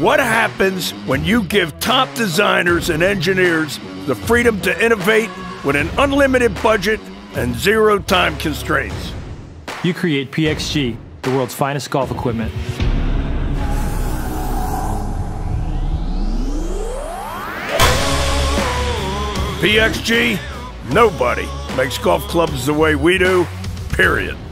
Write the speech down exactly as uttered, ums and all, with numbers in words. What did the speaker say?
What happens when you give top designers and engineers the freedom to innovate with an unlimited budget and zero time constraints? You create P X G, the world's finest golf equipment. P X G, nobody makes golf clubs the way we do, period.